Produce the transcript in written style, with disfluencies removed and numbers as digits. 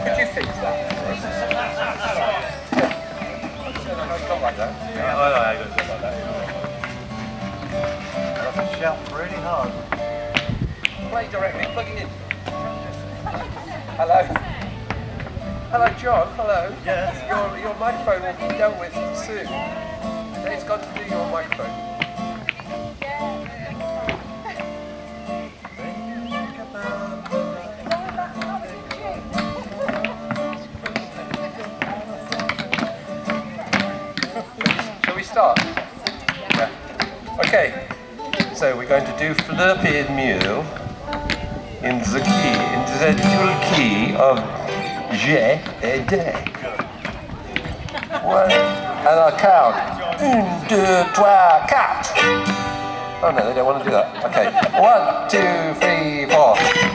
Could you fix that for us? Not like that. Yeah, I got it like that. I have to shout really hard. Play directly, plug it in. Hello? Hello, John, hello. Yes. Your microphone will be dealt with soon. It's got to do your microphone. Shall we start? Yeah. Okay, so we're going to do Floppy Eared Mule in the dual key of G and D. One, and I'll count. 1, 2, 3, 4. Oh no, they don't want to do that. Okay, 1, 2, 3, 4.